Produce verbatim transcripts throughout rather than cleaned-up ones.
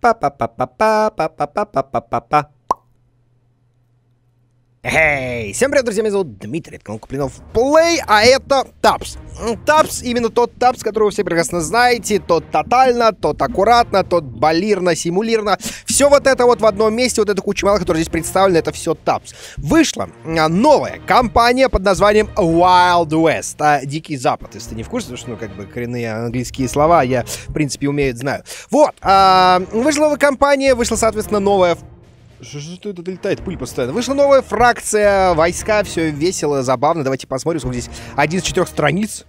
Па-па-па-па-па-па-па-па-па-па. Эй, всем привет, друзья, меня зовут Дмитрий, это канал Куплинов Плей, а это Тапс. Тапс, именно тот Тапс, которого вы все прекрасно знаете, тот тотально, тот аккуратно, тот балирно, симулирно. Все вот это вот в одном месте, вот эта куча малых, которая здесь представлена, это все Тапс. Вышла новая компания под названием Wild West, а, Дикий Запад, если ты не в курсе, потому что, ну, как бы, коренные английские слова я, в принципе, умею, знаю. Вот, а, вышла новая компания, вышла, соответственно, новая... Что это долетает? Пыль постоянно. Вышла новая фракция, войска, все весело, забавно. Давайте посмотрим, сколько здесь. Один из четырех страниц.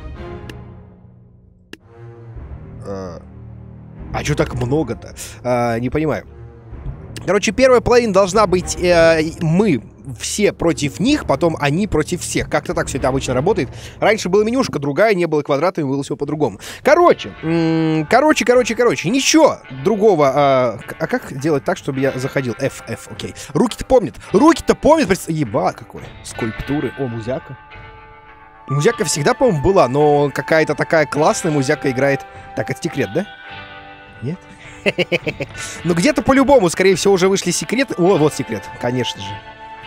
А, а что так много-то? А, не понимаю. Короче, первая половина должна быть э, мы все против них, потом они против всех. Как-то так все это обычно работает. Раньше была менюшка другая, не было квадратами, было все по-другому. Короче, короче, короче, короче, ничего другого. А, а как делать так, чтобы я заходил? F, F, окей. Руки-то помнят. Руки-то помнят. Еба, какой. Скульптуры. О, музяка. Музяка всегда, по-моему, была, но какая-то такая классная музяка играет. Так, это секрет, да? Нет? Ну, где-то по-любому, скорее всего, уже вышли секреты. О, вот секрет, конечно же.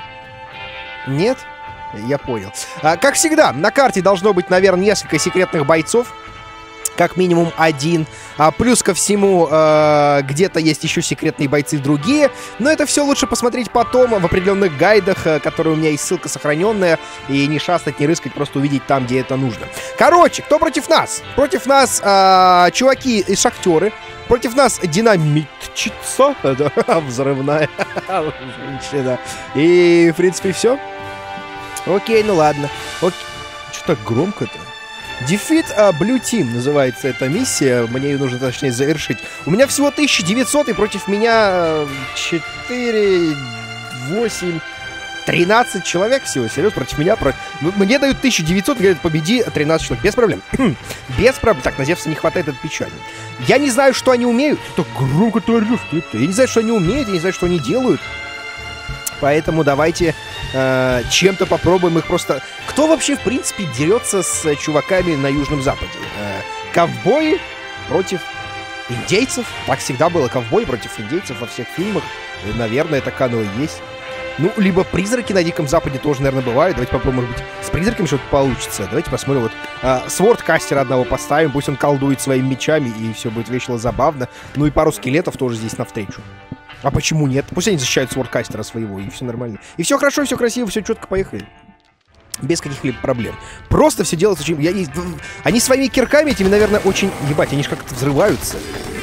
Нет? Я понял. А, как всегда, на карте должно быть, наверное, несколько секретных бойцов. Как минимум один. А, плюс ко всему, э, где-то есть еще секретные бойцы другие. Но это все лучше посмотреть потом в определенных гайдах, э, которые у меня есть ссылка сохраненная. И не шастать, не рыскать, просто увидеть там, где это нужно. Короче, кто против нас? Против нас э, чуваки и шахтеры. Против нас динамитчица. Взрывная женщина. И, в принципе, все. Окей, ну ладно. Окей. Что так громко-то? Defeat uh, Blue Team называется эта миссия. Мне ее нужно, точнее, завершить. У меня всего тысяча девятьсот, и против меня четыре, восемь, тринадцать человек всего. Серьезно, против меня. Про... Мне дают тысячу девятьсот, говорят, победи тринадцать человек. Без проблем. Без проблем. Так, на Зевса не хватает, это печально. Я не знаю, что они умеют. Так громко ты орешь. Я не знаю, что они умеют, я не знаю, что они делают. Поэтому давайте э, чем-то попробуем их просто... Кто вообще, в принципе, дерется с чуваками на Южном Западе? Э, ковбои против индейцев? Так всегда было. Ковбои против индейцев во всех фильмах. И, наверное, так оно и есть. Ну, либо призраки на Диком Западе тоже, наверное, бывают. Давайте попробуем, может быть, с призраками что-то получится. Давайте посмотрим. Вот э, свордкастера одного поставим. Пусть он колдует своими мечами, и все будет весело, забавно. Ну и пару скелетов тоже здесь навстречу. А почему нет? Пусть они защищают свордкастера своего, и все нормально. И все хорошо, все красиво, все четко, поехали. Без каких-либо проблем. Просто все делается очень... Я... Они своими кирками этими, наверное, очень... Ебать, они же как-то взрываются.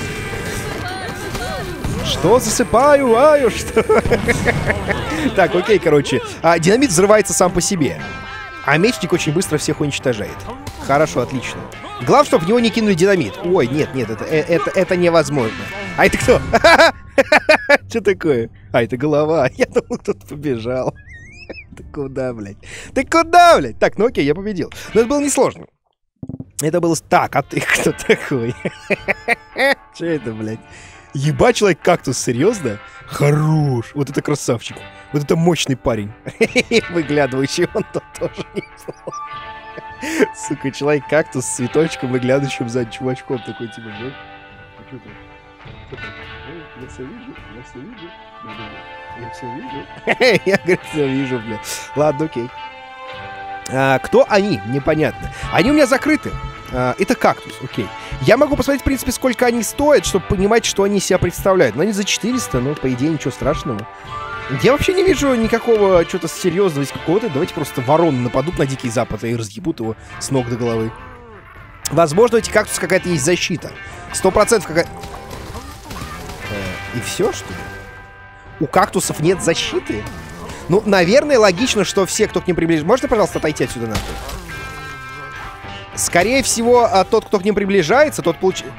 Что? Засыпаю? Аю, что? Так, окей, короче. А, динамит взрывается сам по себе. А мечник очень быстро всех уничтожает. Хорошо, отлично. Главное, чтобы в него не кинули динамит. Ой, нет, нет, это, это, это невозможно. А это кто? Что такое? А, это голова. Я думал, кто-то побежал. Ты куда, блядь? Ты куда, блядь? Так, ну окей, я победил. Но это было несложно. Это было... Так, а ты кто такой? Что это, блядь? Ебать, человек-кактус, серьезно? Хорош. Вот это красавчик. Вот это мощный парень. Выглядывающий он тут тоже неплохо. Сука, человек-кактус с цветочком, выглядывающим за чувачком. Такой, типа, блядь. А что там? Я все вижу, я все вижу. Я все вижу. Я, говорит, все вижу, бля. Ладно, окей. А, кто они? Непонятно. Они у меня закрыты. А, это кактус, окей. Я могу посмотреть, в принципе, сколько они стоят, чтобы понимать, что они из себя представляют. Но они за четыреста, но, по идее, ничего страшного. Я вообще не вижу никакого чего-то серьезного из какого-то. Давайте просто вороны нападут на Дикий Запад и разъебут его с ног до головы. Возможно, у этих кактусов какая-то есть защита. Сто процентов какая-то... И все, что ли? У кактусов нет защиты? Ну, наверное, логично, что все, кто к ним приближается... Можно, пожалуйста, отойти отсюда нахуй? Скорее всего, тот, кто к ним приближается, тот получит...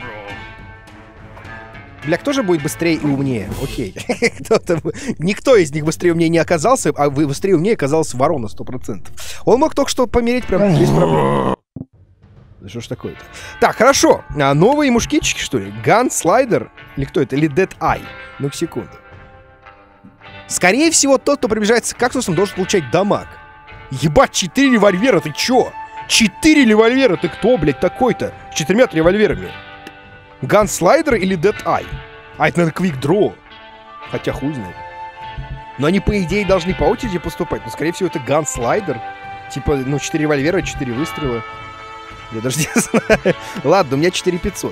Бля, кто же будет быстрее и умнее? Окей. Никто из них быстрее и умнее не оказался, а быстрее и умнее оказался ворона, сто процентов. Он мог только что помереть прям без проблем. Да что ж такое-то? Так, хорошо. А, новые мушкетчики, что ли? Ганслайдер? Или кто это? Или Dead Eye? Ну-ка, секунду. Скорее всего, тот, кто приближается к кактусам, должен получать дамаг. Ебать, четыре револьвера, ты чё? Четыре револьвера, ты кто, блядь, такой-то? С четырьмя револьверами. Ганслайдер или Dead Eye? А, это, наверное, квик-дроу. Хотя хуй знает. Но они, по идее, должны по очереди поступать. Но, скорее всего, это ганслайдер. Типа, ну, четыре револьвера, четыре выстрела. Я даже не знаю. Ладно, у меня четыре пятьсот.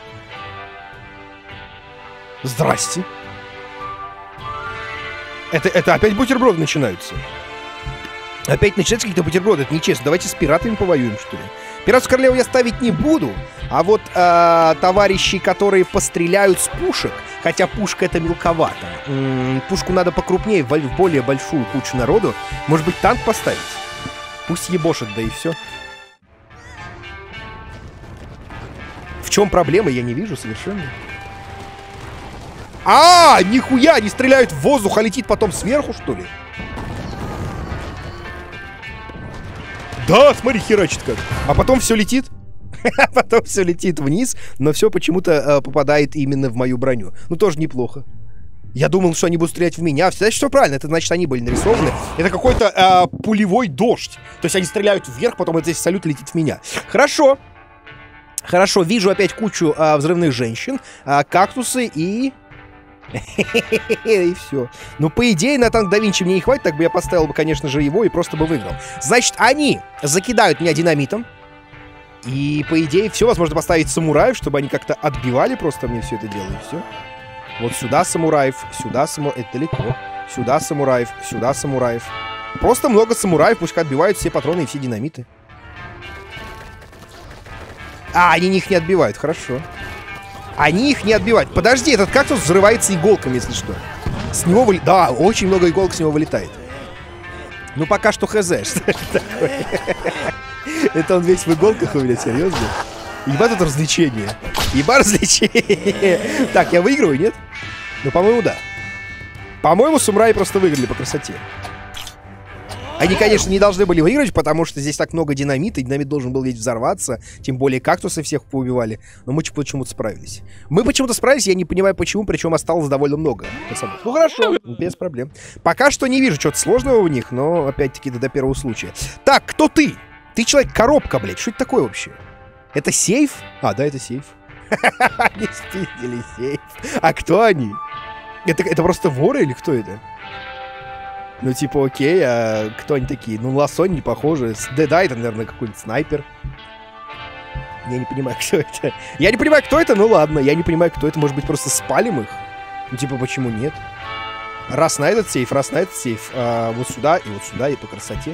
Здрасте. Это, это опять бутерброды начинаются. Опять начинаются какие-то бутерброды. Это нечестно. Давайте с пиратами повоюем, что ли. Пиратскую королеву я ставить не буду. А вот э, товарищи, которые постреляют с пушек. Хотя пушка это мелковато. М-м, пушку надо покрупнее, в более большую кучу народу. Может быть, танк поставить? Пусть ебошит, да и все. В чем проблема, я не вижу совершенно. А, нихуя, они стреляют в воздух, а летит потом сверху, что ли? Да, смотри, херачит как. А потом все летит. А потом все летит вниз, но все почему-то э, попадает именно в мою броню. Ну, тоже неплохо. Я думал, что они будут стрелять в меня. Значит, все правильно. Это значит, они были нарисованы. Это какой-то э, пулевой дождь. То есть они стреляют вверх, потом вот здесь салют летит в меня. Хорошо. Хорошо, вижу опять кучу э, взрывных женщин, э, кактусы и... И все. Ну, по идее, на танк да Винчи мне не хватит, так бы я поставил бы, конечно же, его и просто бы выиграл. Значит, они закидают меня динамитом. И, по идее, все, возможно, поставить самураев, чтобы они как-то отбивали просто мне все это дело, и все. Вот сюда самураев, сюда самураев, это далеко. Сюда самураев, сюда самураев. Просто много самураев, пусть отбивают все патроны и все динамиты. А, они их не отбивают, хорошо. Они их не отбивают. Подожди, этот кактус взрывается иголками, если что. С него вылетает. Да, очень много иголок с него вылетает. Ну, пока что хз, что это такое. Это он весь в иголках у меня, серьезно? Ебать это развлечение. Ебать развлечение. Так, я выигрываю, нет? Ну, по-моему, да. По-моему, самураи просто выиграли по красоте. Они, конечно, не должны были выиграть, потому что здесь так много динамита, и динамит должен был ведь взорваться, тем более кактусы всех поубивали. Но мы почему-то справились. Мы почему-то справились, я не понимаю почему, причем осталось довольно много пацанов. Ну хорошо, без проблем. Пока что не вижу чего-то сложного в них, но опять-таки до первого случая. Так, кто ты? Ты человек-коробка, блядь, что это такое вообще? Это сейф? А, да, это сейф. Они спиздили сейф. А кто они? Это, это просто воры или кто это? Ну, типа, окей, а кто они такие? Ну, Лассонь не похоже. Деда это, наверное, какой-нибудь снайпер. Я не понимаю, кто это. Я не понимаю, кто это, ну ладно. Я не понимаю, кто это. Может быть, просто спалим их? Ну, типа, почему нет? Раз на этот сейф, раз на этот сейф. А, вот сюда и вот сюда, и по красоте.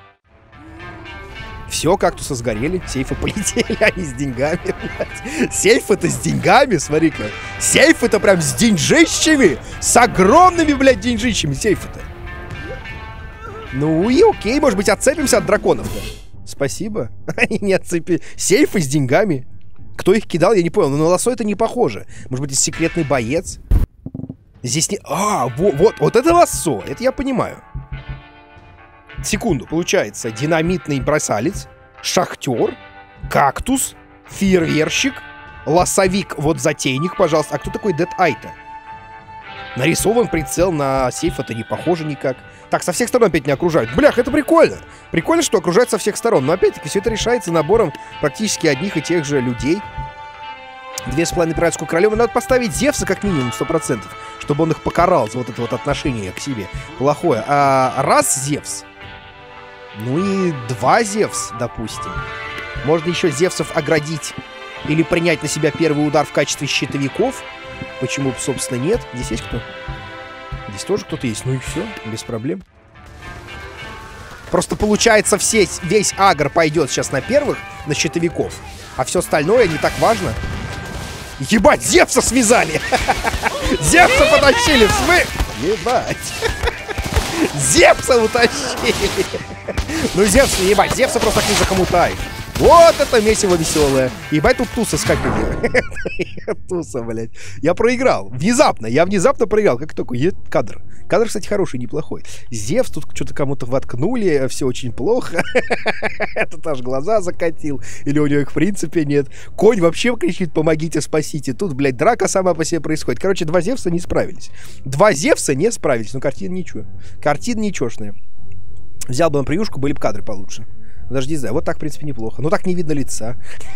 Все, кактусы сгорели, сейфы полетели, они с деньгами, блядь. Сейфы-то с деньгами, смотри-ка. Сейфы-то прям с деньжищами. С огромными, блядь, деньжищами сейфы-то. Ну и окей, может быть, отцепимся от драконов-то. Спасибо. Они не отцепили. Сейфы с деньгами. Кто их кидал, я не понял. Но на лосо это не похоже. Может быть, это секретный боец? Здесь не... А, вот, вот, вот это лосо. Это я понимаю. Секунду. Получается, динамитный бросалец, шахтер, кактус, фейерверщик, лосовик, вот затейник, пожалуйста. А кто такой Дед Айта? Нарисован прицел на сейф, это не похоже никак. Так, со всех сторон опять не окружают. Блях, это прикольно. Прикольно, что окружают со всех сторон. Но опять-таки все это решается набором практически одних и тех же людей. Две с половиной пиратскую королеву. Надо поставить Зевса как минимум сто процентов, чтобы он их покарал за вот это вот отношение к себе плохое. А раз Зевс, ну и два Зевс, допустим. Можно еще Зевсов оградить или принять на себя первый удар в качестве щитовиков. Почему, собственно, нет? Здесь есть кто? Здесь тоже кто-то есть. Ну и все, без проблем. Просто получается, все, весь агр пойдет сейчас на первых, на щитовиков. А все остальное не так важно. Ебать, Зевса связали! Зевса потащили в смы... Ебать! Зевса утащили! Ну, Зевс, ебать, Зевса просто так не захомутай. Вот это месиво веселое. Ебать, тут туса скакивает. Туса, блядь. Я проиграл. Внезапно. Я внезапно проиграл. Как такой? Е кадр. Кадр, кстати, хороший, неплохой. Зевс, тут что-то кому-то воткнули. Все очень плохо. Этот аж глаза закатил. Или у него их в принципе нет. Конь вообще кричит: помогите, спасите. Тут, блядь, драка сама по себе происходит. Короче, два Зевса не справились. Два Зевса не справились. Ну, картина ничего. Картина ничешная. Взял бы на превьюшку, были бы кадры получше. Даже не знаю. Вот так, в принципе, неплохо. Ну, так не видно лица.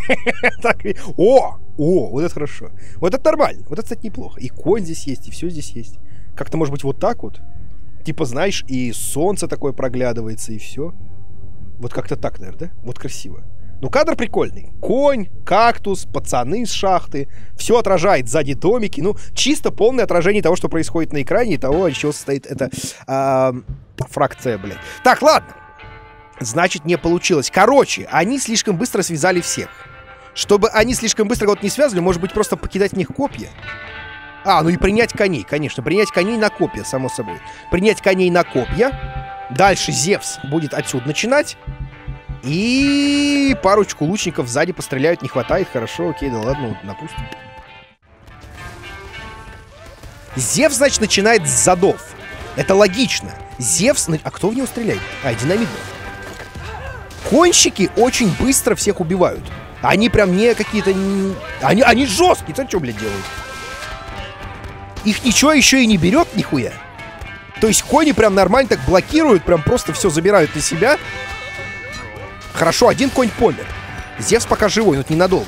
О! О! Вот это хорошо. Вот это нормально. Вот это, кстати, неплохо. И конь здесь есть, и все здесь есть. Как-то, может быть, вот так вот? Типа, знаешь, и солнце такое проглядывается, и все. Вот как-то так, наверное, да? Вот красиво. Ну, кадр прикольный. Конь, кактус, пацаны с шахты. Все отражает сзади домики. Ну, чисто полное отражение того, что происходит на экране, и того, из чего состоит эта а, фракция, блядь. Так, ладно. Значит, не получилось. Короче, они слишком быстро связали всех. Чтобы они слишком быстро кого-то не связывали, может быть, просто покидать в них копья? А, ну и принять коней, конечно. Принять коней на копья, само собой. Принять коней на копья. Дальше Зевс будет отсюда начинать. И парочку лучников сзади постреляют, не хватает. Хорошо, окей, да ладно, допустим. Зевс, значит, начинает с задов. Это логично. Зевс... А кто в него стреляет? А, динамит. Конщики очень быстро всех убивают. Они прям не какие-то... Они, они жесткие. Ты что, блядь, делают? Их ничего еще и не берет нихуя. То есть кони прям нормально так блокируют, прям просто все забирают на себя. Хорошо, один конь помер. Зевс пока живой, но это ненадолго.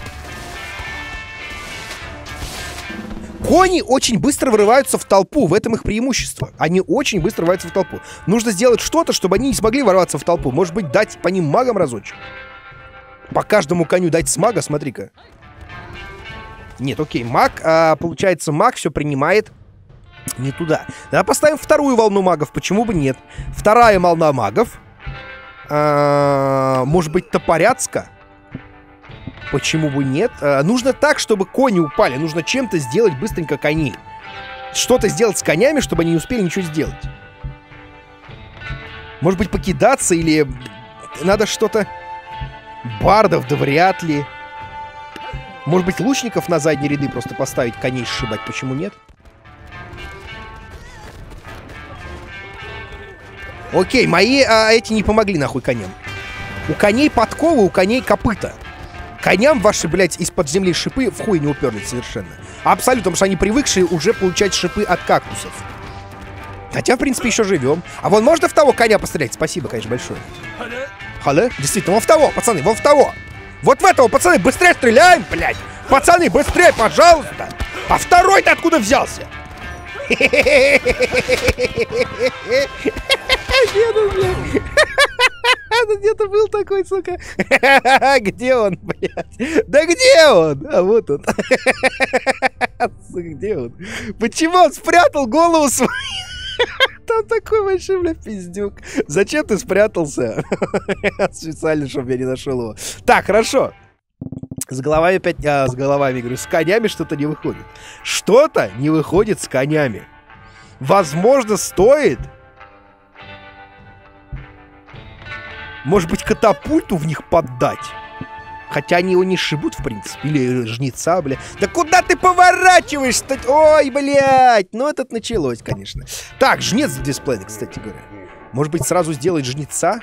Кони очень быстро врываются в толпу, в этом их преимущество. Они очень быстро врываются в толпу. Нужно сделать что-то, чтобы они не смогли ворваться в толпу. Может быть, дать по ним магам разочек? По каждому коню дать с мага, смотри-ка. Нет, окей, маг, а, получается, маг все принимает не туда. Давай поставим вторую волну магов, почему бы нет? Вторая волна магов. А, может быть, топоряцка? Почему бы нет? А, нужно так, чтобы кони упали. Нужно чем-то сделать быстренько коней. Что-то сделать с конями, чтобы они не успели ничего сделать. Может быть, покидаться или... Надо что-то... Бардов, да вряд ли. Может быть, лучников на задние ряды просто поставить, коней сшибать. Почему нет? Окей, мои а, эти не помогли нахуй коням. У коней подковы, у коней копыта. Коням ваши, блядь, из-под земли шипы в хуй не уперлись совершенно. Абсолютно, потому что они привыкшие уже получать шипы от кактусов. Хотя, в принципе, еще живем. А вон можно в того коня пострелять? Спасибо, конечно, большое. Хале? Действительно, вон в того, пацаны, вон в того. Вот в этого, пацаны, быстрее стреляем, блядь. Пацаны, быстрее, пожалуйста. А второй-то откуда взялся? Где-то был такой, сука. Где он, блядь? Да где он? А вот он. Где он? Почему он спрятал голову свою? Там такой большой, бля, пиздюк. Зачем ты спрятался? Специально, чтобы я не нашел его. Так, хорошо. С головами опять... А, с головами, говорю, с конями что-то не выходит. Что-то не выходит с конями. Возможно, стоит... Может быть, катапульту в них поддать? Хотя они его не шибут, в принципе. Или жнеца, бля. Да куда ты поворачиваешься-то? Ой, блядь. Ну, это началось, конечно. Так, жнец в дисплее, кстати говоря. Может быть, сразу сделать жнеца?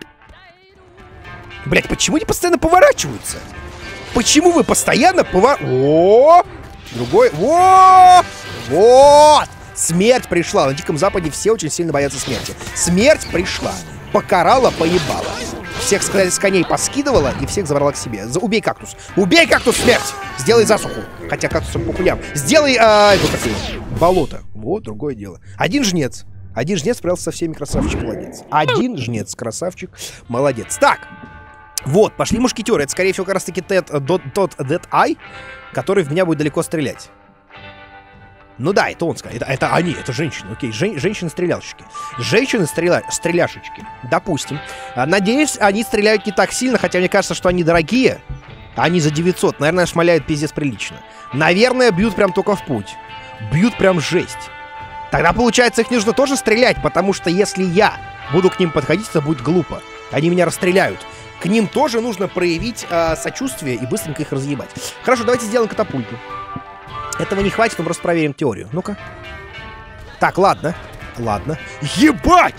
Блядь, почему они постоянно поворачиваются? Почему вы постоянно повор... О! Другой... О! Вот! Смерть пришла. На Диком Западе все очень сильно боятся смерти. Смерть пришла. Покарала, поебала. Всех с коней поскидывала и всех забрала к себе. За... Убей кактус. Убей кактус, смерть! Сделай засуху. Хотя кактусом по хуям. Сделай а, эту такую. Болото. Вот, другое дело. Один жнец. Один жнец справился со всеми, красавчик, молодец. Один жнец, красавчик, молодец. Так. Вот, пошли мушкетеры. Это, скорее всего, как раз-таки тот Dead Eye, который в меня будет далеко стрелять. Ну да, это он сказал. Это, это они, это женщины. Окей, Жен, женщины-стрелялщики. Женщины-стреляшечки. Допустим. Надеюсь, они стреляют не так сильно, хотя мне кажется, что они дорогие. Они за девятьсот. Наверное, шмаляют пиздец прилично. Наверное, бьют прям только в путь. Бьют прям жесть. Тогда, получается, их нужно тоже стрелять, потому что если я буду к ним подходить, это будет глупо. Они меня расстреляют. К ним тоже нужно проявить э, сочувствие и быстренько их разъебать. Хорошо, давайте сделаем катапульту. Этого не хватит, мы просто проверим теорию. Ну-ка. Так, ладно. Ладно. Ебать!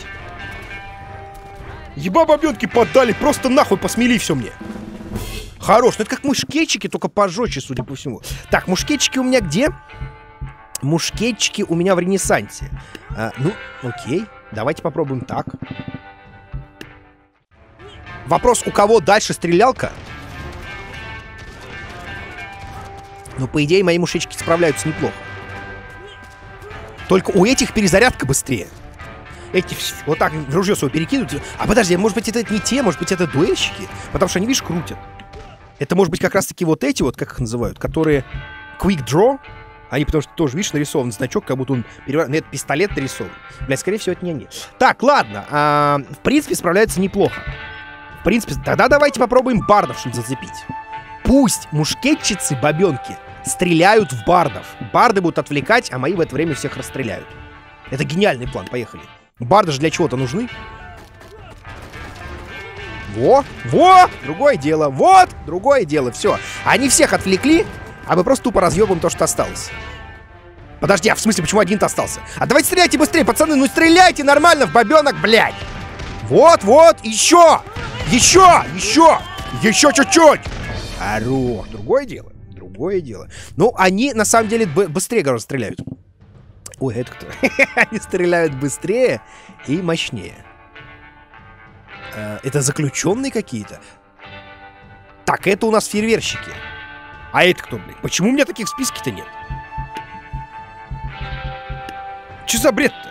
Еба бабёнки поддали, просто нахуй посмели все мне. Хорош, ну это как мушкетчики, только пожестче, судя по всему. Так, мушкетчики у меня где? Мушкетчики у меня в Ренессансе. А, ну, окей. Давайте попробуем так. Вопрос, у кого дальше стрелялка? Ну, по идее, мои мушечки справляются неплохо. Только у этих перезарядка быстрее. Эти вот так ружье свое перекидывают. А подожди, может быть, это не те, может быть, это дуэльщики? Потому что они, видишь, крутят. Это может быть как раз-таки вот эти вот, как их называют, которые quick draw. Они, потому что тоже, видишь, нарисован значок, как будто он переворачивает. Нет, пистолет нарисован. Блядь, скорее всего, это не они. Так, ладно. А, в принципе, справляются неплохо. В принципе, тогда давайте попробуем бардов что-нибудь зацепить. Пусть мушкетчицы, бабенки, стреляют в бардов. Барды будут отвлекать, а мои в это время всех расстреляют. Это гениальный план, поехали. Барды же для чего-то нужны. Во, во, другое дело. Вот, другое дело, все. Они всех отвлекли, а мы просто тупо разъебаем то, что осталось. Подожди, а в смысле, почему один-то остался? А давайте стреляйте быстрее, пацаны, ну стреляйте нормально в бабенок, блядь. Вот, вот, еще, еще, еще, еще чуть-чуть. Хорош, другое дело, другое дело. Ну, они, на самом деле, быстрее, гораздо стреляют. Ой, это кто? Они стреляют быстрее и мощнее. Это заключенные какие-то? Так, это у нас фейерверщики. А это кто, блин? Почему у меня таких в списке-то нет? Че за бред-то?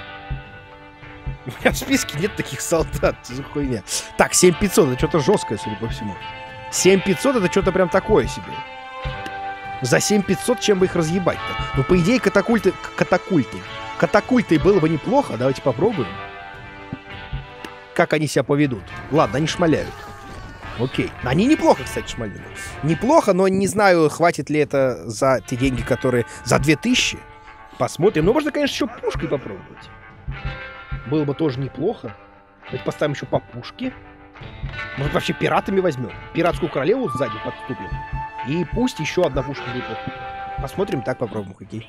У меня в списке нет таких солдат. Что за хуйня? Так, семь пятьсот, это что-то жесткое, судя по всему. семь пятьсот это что-то прям такое себе. За семь пятьсот чем бы их разъебать-то? Ну, по идее, катапульты... Катапульты. Катапульты было бы неплохо. Давайте попробуем. Как они себя поведут. Ладно, они шмаляют. Окей. Они неплохо, кстати, шмальнули. Неплохо, но не знаю, хватит ли это за те деньги, которые... За две тысячи. Посмотрим. Ну, можно, конечно, еще пушкой попробовать. Было бы тоже неплохо. Давайте поставим еще по пушке. Может, вообще пиратами возьмем? Пиратскую королеву сзади подступим. И пусть еще одна пушка будет. Посмотрим, так попробуем, окей.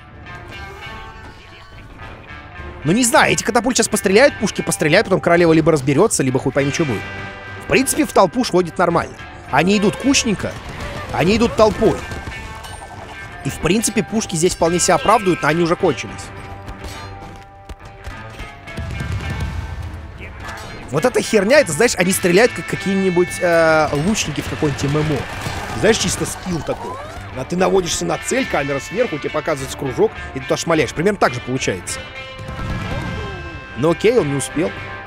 Ну, не знаю, эти катапульты сейчас постреляют, пушки постреляют, потом королева либо разберется, либо хуй пойми, что будет. В принципе, в толпу ходит нормально. Они идут кучненько, они идут толпой. И, в принципе, пушки здесь вполне себя оправдывают, но они уже кончились. Вот эта херня, это, знаешь, они стреляют, как какие-нибудь э, лучники в какой-нибудь ММО. Знаешь, чисто скилл такой. А ты наводишься на цель, камера сверху, тебе показывается кружок, и ты туда шмаляешь. Примерно так же получается. Ну окей, он не успел.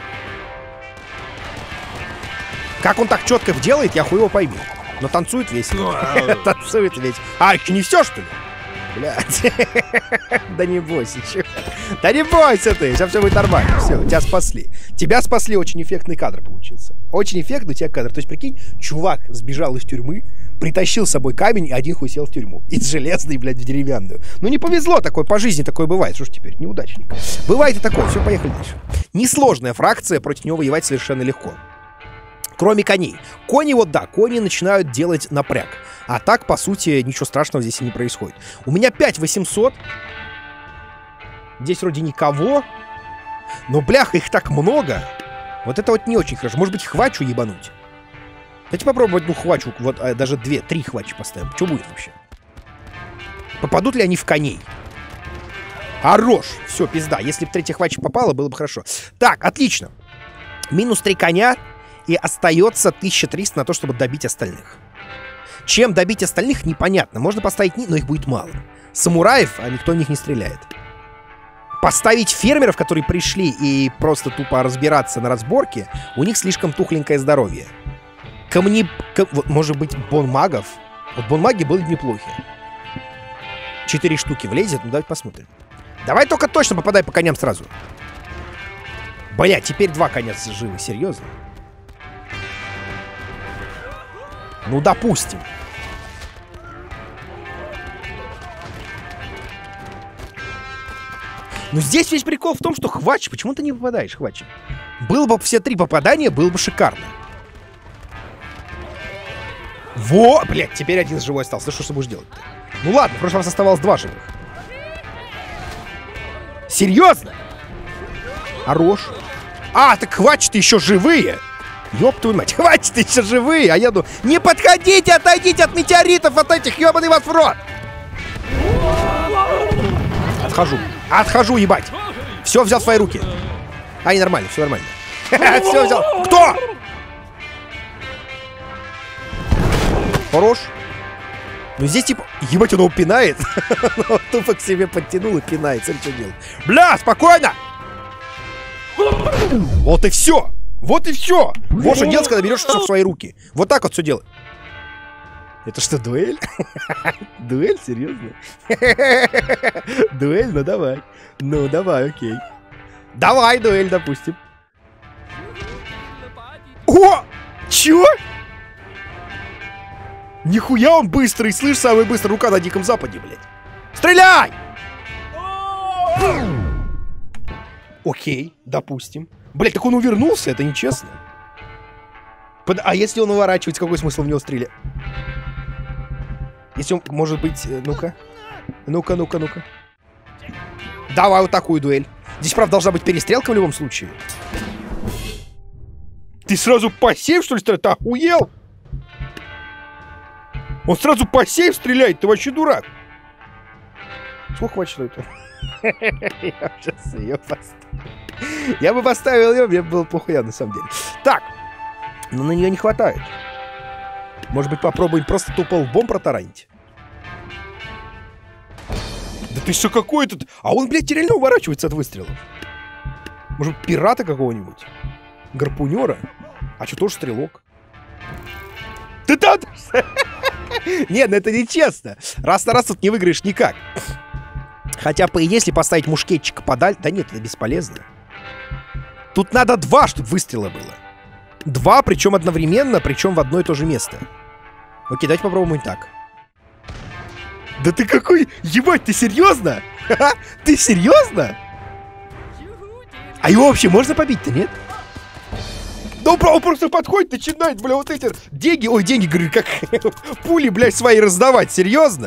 Как он так четко делает, я хуй его пойму. Но танцует весело. Танцует весело. А, еще не все, что ли? Блядь. Да не бойся, чего. Да не бойся ты, сейчас все будет нормально. Все, тебя спасли. Тебя спасли, очень эффектный кадр получился. Очень эффектный у тебя кадр. То есть, прикинь, чувак сбежал из тюрьмы, притащил с собой камень, и один хуй сел в тюрьму. Из железной, блядь, в деревянную. Ну не повезло, такое по жизни такое бывает. Что ж теперь, неудачник. Бывает и такое. Все, поехали дальше. Несложная фракция, против него воевать совершенно легко. Кроме коней. Кони, вот да, кони начинают делать напряг. А так, по сути, ничего страшного здесь и не происходит. У меня пять восемьсот. Здесь вроде никого. Но, бляха, их так много. Вот это вот не очень хорошо. Может быть, хвачу ебануть? Давайте попробовать, ну, хвачу. Вот а, даже две, три хвачи поставим. Что будет вообще? Попадут ли они в коней? Хорош. Все, пизда. Если бы третья хвача попала, было бы хорошо. Так, отлично. Минус три коня. И остается тысяча триста на то, чтобы добить остальных. Чем добить остальных, непонятно. Можно поставить, но их будет мало. Самураев, а никто в них не стреляет. Поставить фермеров, которые пришли и просто тупо разбираться на разборке, у них слишком тухленькое здоровье. Камни... Кам... Вот, может быть, бонмагов? Вот бонмаги были неплохи. Четыре штуки влезет, ну давайте посмотрим. Давай только точно попадай по коням сразу. Бля, теперь два коня живы, серьезно? Ну, допустим. Но здесь весь прикол в том, что хвач... Почему ты не попадаешь, хвачи? Было бы все три попадания, было бы шикарно. Во! Блядь, теперь один живой остался. Что ж ты будешь делать-то? Ну ладно, в прошлый раз оставалось два живых. Серьезно? Хорош. А, так хвачи-то еще живые! Ёб твою мать, хватит еще живые, а я думаю, не подходите, отойдите от метеоритов, от этих, ёбаный вас в рот! Отхожу, отхожу, ебать! Все взял в свои руки. А, и нормально, все нормально. Все взял. Кто? Хорош. Ну здесь типа... Ебать, он его пинает. Он тупо к себе подтянул и пинает. Смотри, что делает. Бля, спокойно! Вот и все. Вот и все. Вот что делать, когда берешь все в свои руки. Вот так вот все делать. Это что, дуэль? Дуэль? Серьезно? Дуэль? Ну давай. Ну давай, окей. Давай дуэль, допустим. О! Чё? Нихуя он быстрый, слышь, самый быстрый. Рука на Диком Западе, блядь. Стреляй! Окей, допустим. Блядь, так он увернулся, это нечестно. Под... А если он уворачивается, какой смысл в него стрелять? Если он, может быть, э, ну-ка. Ну-ка, ну-ка, ну-ка. Давай вот такую дуэль. Здесь, правда, должна быть перестрелка в любом случае. Ты сразу по сейф, что ли, стреляет? Ты охуел? Он сразу по сейф стреляет, ты вообще дурак. Сколько хватит это? Я сейчас ее поставил. Я бы поставил ее, мне было похуя на самом деле. Так, но на нее не хватает. Может быть, попробуем просто тупо лбом протаранить? Да ты что, какой тут? А он, блядь, реально уворачивается от выстрелов. Может, пирата какого-нибудь? Гарпунера? А что, тоже стрелок? Ты да? Нет, ну это нечестно. Раз на раз тут не выиграешь никак. Хотя, по идее, если поставить мушкетчика подаль... Да нет, это бесполезно. Тут надо два, чтобы выстрела было. Два, причем одновременно, причем в одно и то же место. Окей, давайте попробуем так. Да ты какой... Ебать, ты серьезно? Ты серьезно? А его вообще можно побить-то, нет? Да он просто подходит, начинает, бля, вот эти деньги... Ой, деньги, говорю, как пули, блядь, свои раздавать. Серьезно?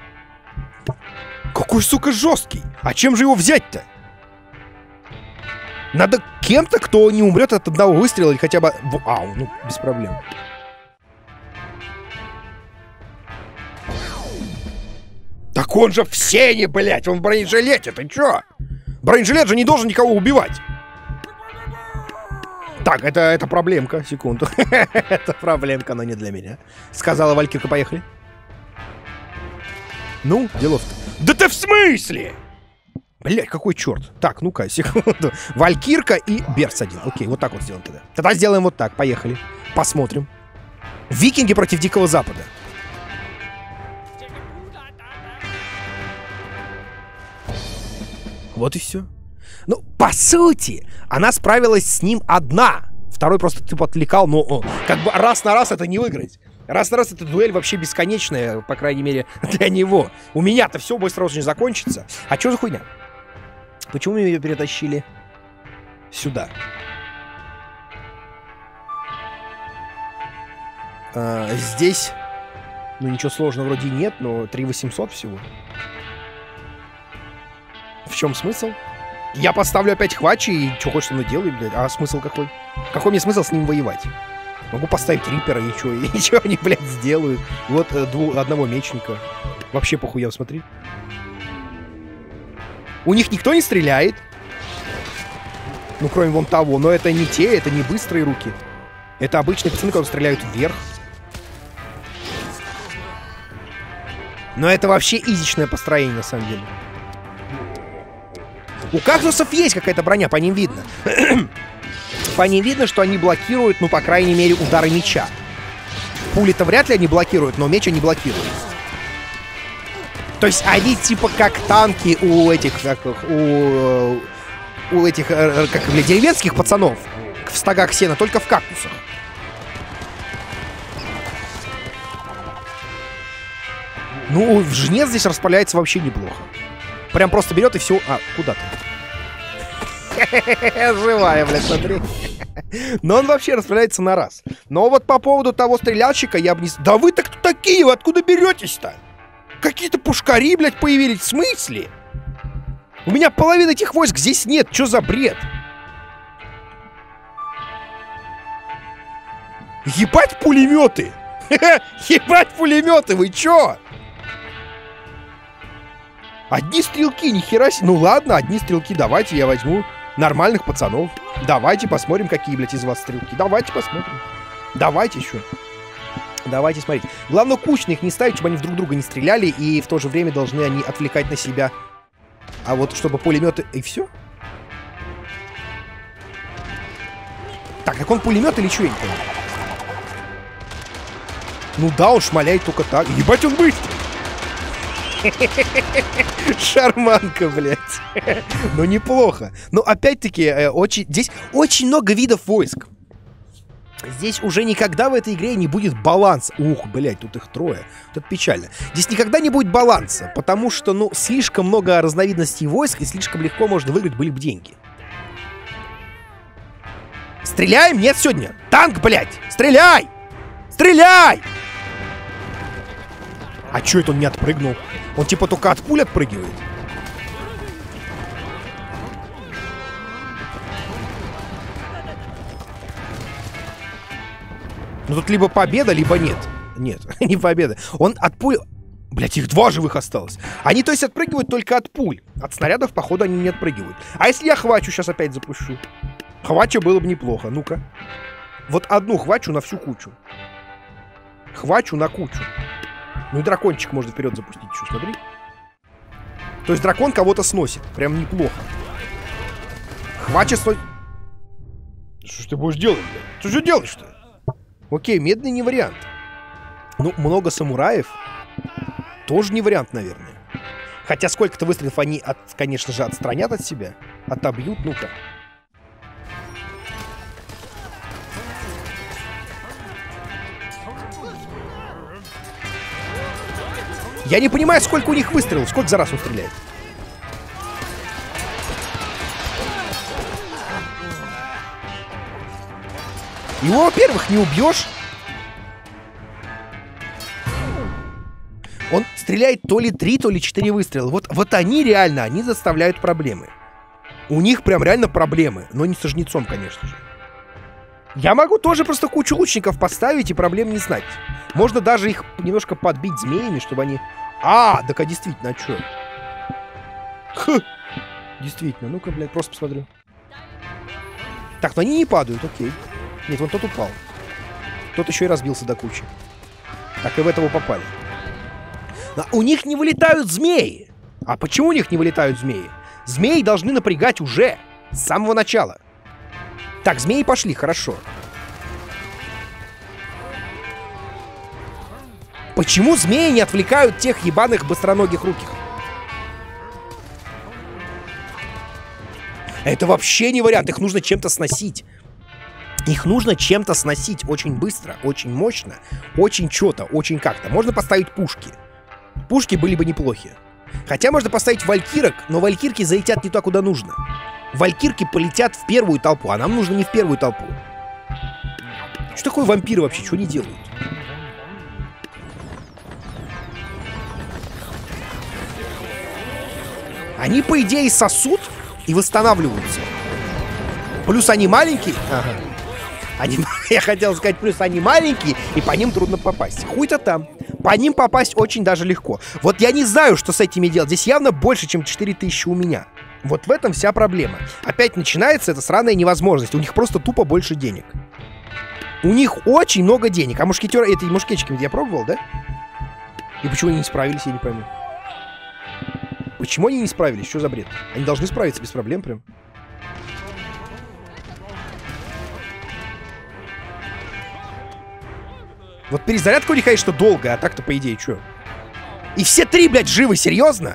Какой, сука, жесткий. А чем же его взять-то? Надо кем-то, кто не умрет от одного выстрела или хотя бы... Ау, ну, без проблем. Так он же в сене, блядь, он в бронежилете, ты чё? Бронежилет же не должен никого убивать. Так, это, это проблемка, секунду. Это проблемка, но не для меня. Сказала Валькирка, поехали. Ну, делов-то. Да ты в смысле? Блядь, какой черт. Так, ну-ка, секунду. Валькирка и Берс один. Окей, вот так вот сделаем тогда. Тогда сделаем вот так, поехали. Посмотрим. Викинги против Дикого Запада. Вот и все. Ну, по сути, она справилась с ним одна. Второй просто типа отвлекал, но о, как бы раз на раз это не выиграть. Раз на раз эта дуэль вообще бесконечная, по крайней мере, для него. У меня-то все быстро очень закончится. А что за хуйня? Почему мы ее перетащили сюда? А, здесь, ну ничего сложного вроде нет, но три восемьсот всего. В чем смысл? Я поставлю опять Хвачи и что хочешь со мной делай, блядь. А смысл какой? Какой мне смысл с ним воевать? Могу поставить Риппера и что? И что они, блядь, сделают? Вот э, дву, одного мечника. Вообще похуя, смотри. У них никто не стреляет. Ну, кроме вон того. Но это не те, это не быстрые руки. Это обычные пацаны, которые стреляют вверх. Но это вообще изичное построение, на самом деле. У Кактусов есть какая-то броня, по ним видно. По ним видно, что они блокируют, ну, по крайней мере, удары меча. Пули-то вряд ли они блокируют, но меч они блокируют. То есть они типа как танки у этих, как, у, у этих, как, блядь, деревенских пацанов в стогах сена, только в Кактусах. Ну, жнец здесь распаляется вообще неплохо. Прям просто берет и все... А, куда ты? Живая, блядь, смотри. Но он вообще распределяется на раз. Но вот по поводу того стреляльщика я бы не... Да вы-то кто такие? Вы откуда беретесь-то? Какие-то пушкари, блядь, появились. В смысле? У меня половины этих войск здесь нет. Что за бред? Ебать пулеметы! Ебать пулеметы, вы чё? Одни стрелки, нихера себе. Ну ладно, одни стрелки, давайте я возьму нормальных пацанов. Давайте посмотрим, какие, блядь, из вас стрелки. Давайте посмотрим. Давайте еще. Давайте смотреть. Главное, кучно их не ставить, чтобы они в друг друга не стреляли, и в то же время должны они отвлекать на себя. А вот чтобы пулеметы... И все? Так, так он пулемет или что, я не понимаю? Ну да, он шмаляет только так. Ебать, он быстрый! Шарманка, блядь. Ну, неплохо. Но опять-таки, очень... здесь очень много видов войск. Здесь уже никогда в этой игре не будет баланса. Ух, блядь, тут их трое. Это печально. Здесь никогда не будет баланса, потому что, ну, слишком много разновидностей войск, и слишком легко можно выиграть, были бы деньги. Стреляем? Нет сегодня. Танк, блядь! Стреляй! Стреляй! А чё это он не отпрыгнул? Он типа только от пуль отпрыгивает. Ну тут либо победа, либо нет. Нет, не победа. Он от пуль... Блять, их два живых осталось. Они, то есть, отпрыгивают только от пуль. От снарядов, походу, они не отпрыгивают. А если я хвачу, сейчас опять запущу? Хвачу было бы неплохо. Ну-ка. Вот одну хвачу на всю кучу. Хвачу на кучу. Ну и дракончик можно вперед запустить. Что, смотри. То есть дракон кого-то сносит. Прям неплохо. Хвача сносит... Что ж ты будешь делать, блядь? Что же делаешь-то? Окей, медный не вариант. Ну, много самураев. Тоже не вариант, наверное. Хотя сколько-то выстрелов они, от, конечно же, отстранят от себя. Отобьют, ну-ка. Я не понимаю, сколько у них выстрелов. Сколько за раз он стреляет? Его, во-первых, не убьешь. Он стреляет то ли три, то ли четыре выстрела. Вот, вот они реально, они заставляют проблемы. У них прям реально проблемы. Но не со жнецом, конечно же. Я могу тоже просто кучу лучников поставить и проблем не знать. Можно даже их немножко подбить змеями, чтобы они... А, так а действительно, а чё? Хм. Действительно, ну-ка, блядь, просто посмотрю. Так, но они не падают, окей. Нет, вон тот упал. Тот еще и разбился до кучи. Так, и в этого попали. Но у них не вылетают змеи. А почему у них не вылетают змеи? Змеи должны напрягать уже с самого начала. Так, змеи пошли, хорошо. Почему змеи не отвлекают тех ебаных быстроногих руких? Это вообще не вариант, их нужно чем-то сносить. Их нужно чем-то сносить очень быстро, очень мощно, очень чё-то, очень как-то. Можно поставить пушки. Пушки были бы неплохи. Хотя можно поставить валькирок, но валькирки залетят не туда, куда нужно. Валькирки полетят в первую толпу, а нам нужно не в первую толпу. Что такое вампиры вообще? Что они делают? Они, по идее, сосут и восстанавливаются. Плюс они маленькие. Ага. Они, я хотел сказать, плюс они маленькие, и по ним трудно попасть. Хуй-то там. По ним попасть очень даже легко. Вот я не знаю, что с этими делать. Здесь явно больше, чем четыре тысячи у меня. Вот в этом вся проблема. Опять начинается эта сраная невозможность. У них просто тупо больше денег. У них очень много денег. А мушкетеры, эти мушкетчики я пробовал, да? И почему они не справились, я не пойму. Почему они не справились? Что за бред? Они должны справиться без проблем прям. Вот перезарядка у них, конечно, долгая, а так-то, по идее, что? И все три, блядь, живы, серьезно?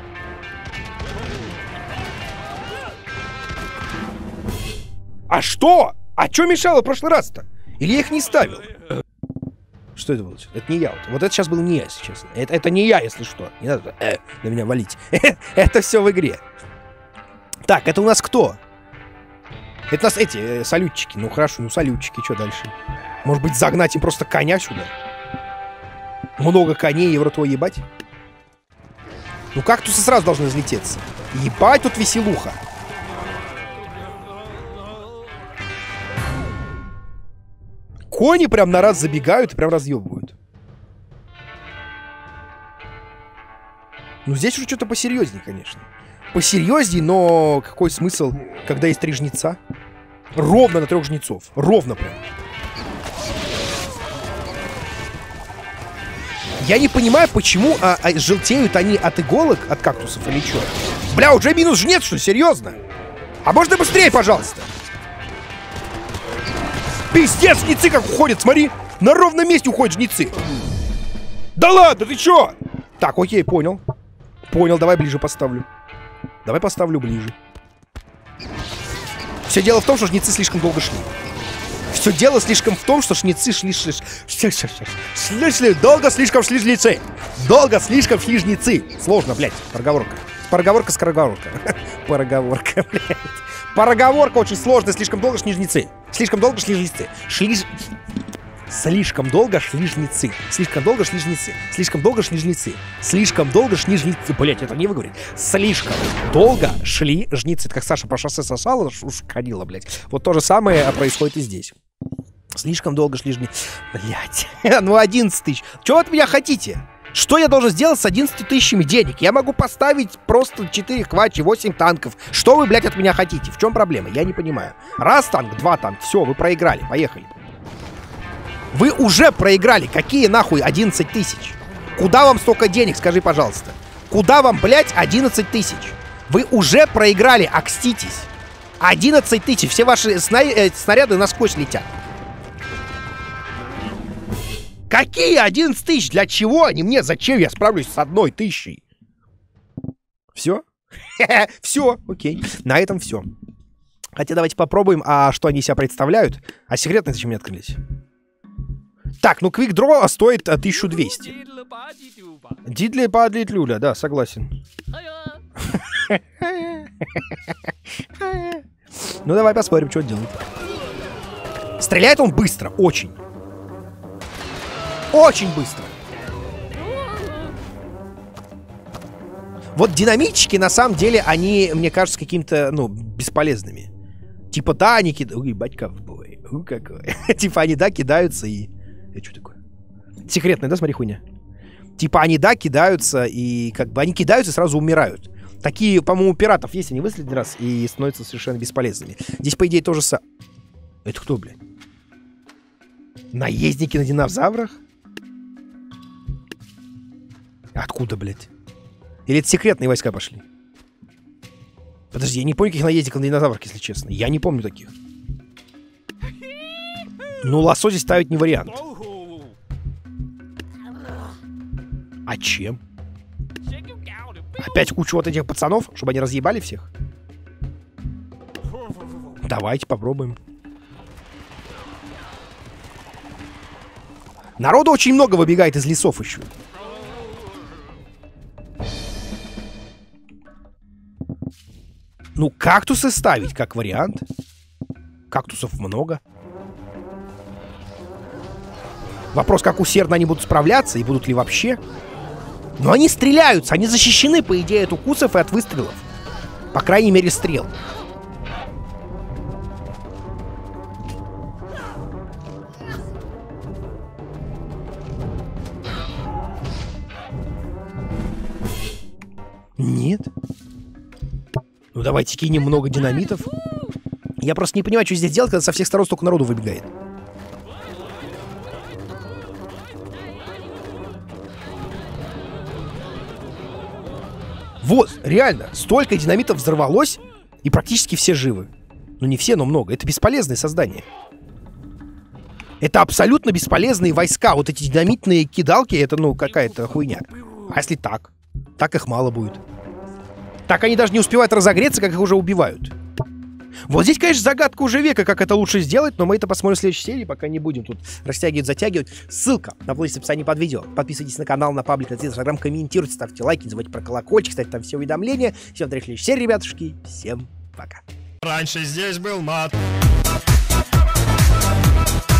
А что? А что мешало в прошлый раз-то? Или я их не ставил? Что это было? Это не я. Вот, вот это сейчас был не я, если честно. Это, это не я, если что. Не надо э, на меня валить. Это все в игре. Так, это у нас кто? Это у нас эти э, салютчики. Ну хорошо, ну салютчики, что дальше? Может быть, загнать им просто коня сюда? Много коней и в рот его ебать? Ну кактусы сразу должны взлететься. Ебать, тут веселуха. Кони прям на раз забегают и прям разъебывают. Ну здесь уже что-то посерьезнее, конечно. Посерьезнее, но какой смысл, когда есть три жнеца? Ровно на трех жнецов. Ровно прям. Я не понимаю, почему а, а, желтеют они от иголок, от кактусов или что? Бля, уже минус жнец, что, серьезно? А можно быстрее, пожалуйста? Пиздец, жнецы как уходят, смотри. На ровном месте уходят жнецы. Да ладно, ты чё? Так, окей, понял. Понял, давай ближе поставлю. Давай поставлю ближе. Все дело в том, что жнецы слишком долго шли. Все дело слишком в том, что жнецы шли, шли, шли, шли, шли, шли, долго слишком шли жнецы. Долго слишком шли жнецы. Сложно, блядь, проговорка. Проговорка, скороговорка. Проговорка, блядь. Проговорка очень сложная, слишком долго шли жнецы. Слишком долго шли жнецы. Шли... Слишком долго шли жнецы. Слишком долго шли жнецы. Слишком долго шли жнецы. Слишком долго шли жнецы. Блять, это не выговорить. Слишком долго шли жнецы. Это как Саша по шоссе сосала, уж ходила, блять. Вот то же самое происходит и здесь. Слишком долго шли жнецы. Блять. Ну, одиннадцать тысяч. Чего от меня хотите? Что я должен сделать с одиннадцатью тысячами денег? Я могу поставить просто четыре хвачи, восемь танков. Что вы, блядь, от меня хотите? В чем проблема? Я не понимаю. Раз танк, два танк. Все, вы проиграли. Поехали. Вы уже проиграли. Какие нахуй одиннадцать тысяч? Куда вам столько денег, скажи, пожалуйста? Куда вам, блядь, одиннадцать тысяч? Вы уже проиграли, окститесь. одиннадцать тысяч. Все ваши сна... э, снаряды насквозь летят. Какие одиннадцать тысяч? Для чего они мне? Зачем я справлюсь с одной тысячей? Все? Все, окей. На этом все. Хотя давайте попробуем, а что они себя представляют. А секретные зачем мне открылись? Так, ну Quick Draw стоит тысячу двести. Дидли падлит люля, да, согласен. Ну давай посмотрим, что он делает. Стреляет он быстро, очень. Очень быстро. Вот динамитчики, на самом деле, они, мне кажется, какими-то, ну, бесполезными. Типа, да, они кидают... Ой, бать, ковбой. У, какой. Типа, они, да, кидаются и... Это что такое? Секретная, да, смотри, хуйня? Типа, они, да, кидаются и... Как бы, они кидаются и сразу умирают. Такие, по-моему, у пиратов есть, они выстрелят один раз и становятся совершенно бесполезными. Здесь, по идее, тоже са... Это кто, блядь? Наездники на динозаврах? Откуда, блядь? Или это секретные войска пошли? Подожди, я не помню, каких наездников на динозаврах, если честно. Я не помню таких. Ну, лосось ставить не вариант. А чем? Опять кучу вот этих пацанов, чтобы они разъебали всех? Давайте попробуем. Народу очень много выбегает из лесов еще. Ну, кактусы ставить как вариант. Кактусов много. Вопрос, как усердно они будут справляться и будут ли вообще. Но они стреляются, они защищены, по идее, от укусов и от выстрелов. По крайней мере, стрел. Нет. Ну давайте кинем много динамитов. Я просто не понимаю, что здесь делать, когда со всех сторон столько народу выбегает. Вот, реально, столько динамитов взорвалось, и практически все живы. Ну не все, но много. Это бесполезные создания. Это абсолютно бесполезные войска. Вот эти динамитные кидалки, это, ну, какая-то хуйня. А если так? Так их мало будет. Так они даже не успевают разогреться, как их уже убивают. Вот здесь, конечно, загадка уже века, как это лучше сделать, но мы это посмотрим в следующей серии, пока не будем тут растягивать, затягивать. Ссылка на плейлист в описании под видео. Подписывайтесь на канал, на паблик, на инстаграм, комментируйте, ставьте лайки, не забывайте про колокольчик, кстати, там все уведомления. Всем до следующей серии, ребятушки. Всем пока. Раньше здесь был мат.